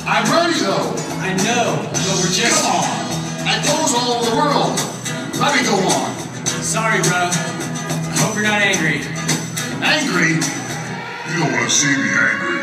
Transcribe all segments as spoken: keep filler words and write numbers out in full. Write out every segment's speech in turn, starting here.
I'm ready though. I know, but we're just... Come on. That goes all over the world. Let me go on. Sorry, bro. I hope you're not angry. Angry? You don't want to see me angry.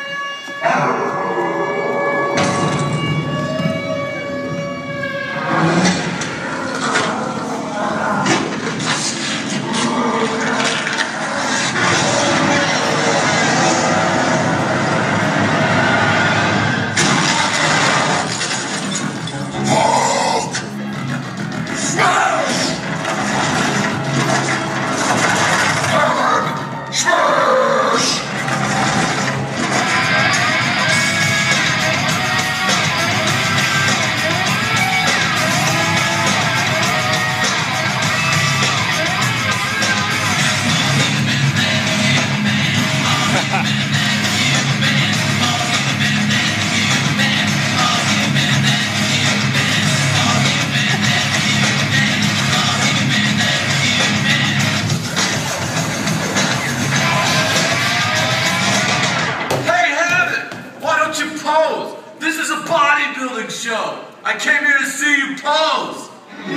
This is a bodybuilding show. I came here to see you pose.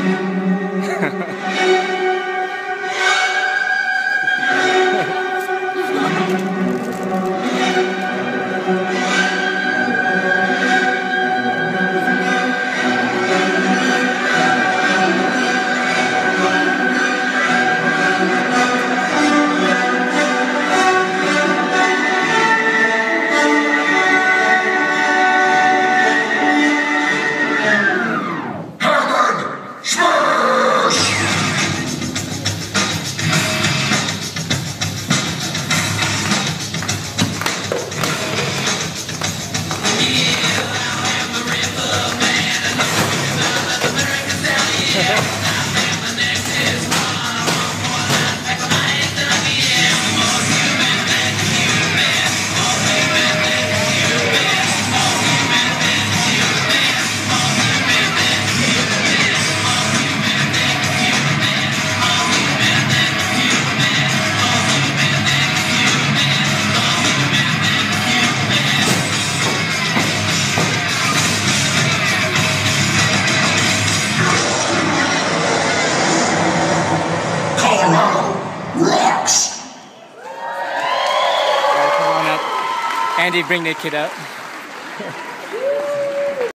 Rocks! Alright, come on up. Andy, bring the kid up.